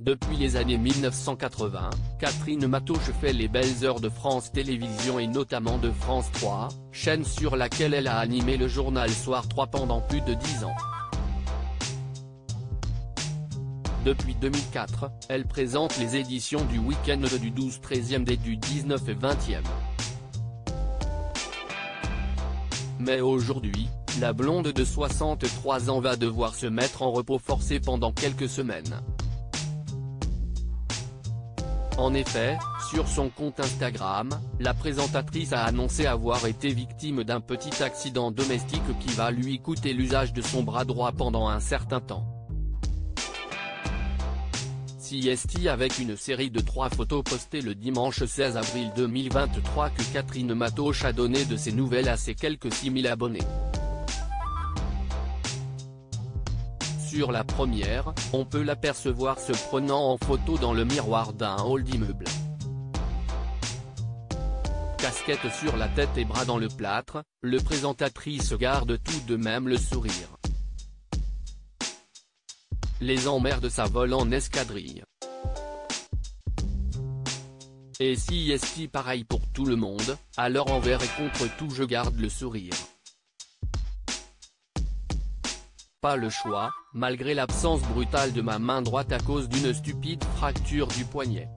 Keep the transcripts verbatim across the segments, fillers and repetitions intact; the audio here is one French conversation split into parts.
Depuis les années mille neuf cent quatre-vingts, Catherine Matoche fait les belles heures de France Télévisions et notamment de France trois, chaîne sur laquelle elle a animé le journal Soir trois pendant plus de dix ans. Depuis deux mille quatre, elle présente les éditions du week-end du douze, treizième et du dix-neuf et vingtième. Mais aujourd'hui, la blonde de soixante-trois ans va devoir se mettre en repos forcé pendant quelques semaines. En effet, sur son compte Instagram, la présentatrice a annoncé avoir été victime d'un petit accident domestique qui va lui coûter l'usage de son bras droit pendant un certain temps. C S T avec une série de trois photos postées le dimanche seize avril deux mille vingt-trois que Catherine Matoche a donné de ses nouvelles à ses quelques six mille abonnés. Sur la première, on peut l'apercevoir se prenant en photo dans le miroir d'un hall d'immeuble. Casquette sur la tête et bras dans le plâtre, le présentatrice garde tout de même le sourire. Les emmerdes ça vole en escadrille. Et si S T pareil pour tout le monde, alors envers et contre tout je garde le sourire. Pas le choix, malgré l'absence brutale de ma main droite à cause d'une stupide fracture du poignet.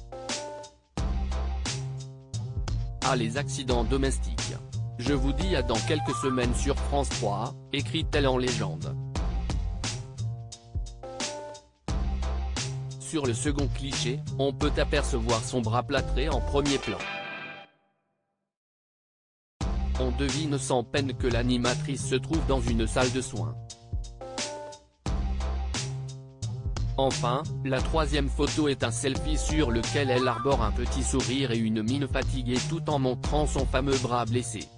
Ah les accidents domestiques. Je vous dis à dans quelques semaines sur France trois, écrit-elle en légende. Sur le second cliché, on peut apercevoir son bras plâtré en premier plan. On devine sans peine que l'animatrice se trouve dans une salle de soins. Enfin, la troisième photo est un selfie sur lequel elle arbore un petit sourire et une mine fatiguée tout en montrant son fameux bras blessé.